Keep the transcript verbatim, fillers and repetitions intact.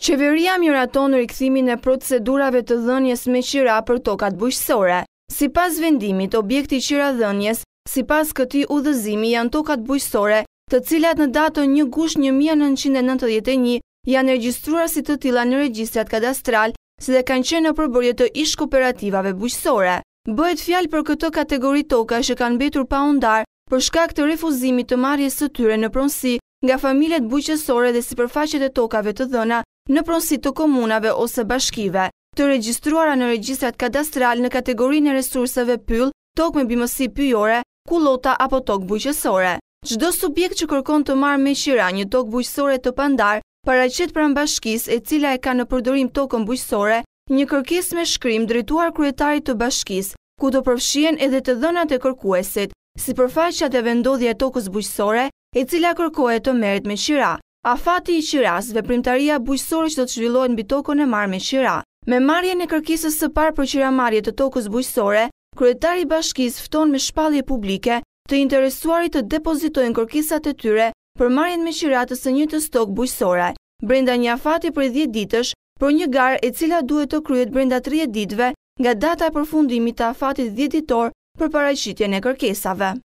Qeveria miraton rikthimin e procedurave të dhënies me qira për tokat bujqësore. Sipas vendimit, objekti i qiradhënies, sipas këtij udhëzimi janë tokat bujqësore, të cilat në datën një gusht një mijë e nëntëqind e nëntëdhjetë e një janë regjistruar si të tilla në regjistrat kadastral, si dhe kanë qenë në përbërje të ish kooperativave bujqësore. Bëhet fjalë për këtë kategori toka që kanë mbetur pa undar për shkak të refuzimit të marrjes së tyre në pronësi nga familjet bujqësore dhe sipërfaqet e tokave të dhëna në pronësi të komunave ose bashkive, të regjistruara në regjistrat kadastral në kategorinë e resurseve pyll, tokë me bimësi pyjore, kullota apo tokë bujqësore. Çdo subjekt që kërkon të marrë me qira një tokë bujqësore të pandar, paraqet pranë bashkisë e cila e ka në përdorim tokën bujqësore, një kërkesë me shkrim drejtuar kryetarit të bashkisë, ku do përfshihen edhe të dhënat e kërkuesit, sipërfaqja e vendodhja e tokës bujqësore, e cila kërkohet të merret me qira. Afati i qiras, veprimtaria bujqësore që do të zhvillohet mbi tokën e marrë me qira. Me marrjen e kërkesës së parë për qiramarrje të tokës bujqësore, kryetari i bashkisë fton me shpallje publike të interesuarit të depozitojnë kërkesat e tyre për marrjen me qira të së njëjtës tokë bujqësore, brenda një afati për dhjetë ditësh, për një garë e cila duhet të kryhet brenda tridhjetë ditëve nga data e përfundimit të afatit dhjetë ditor për paraqitjen e kërkesave.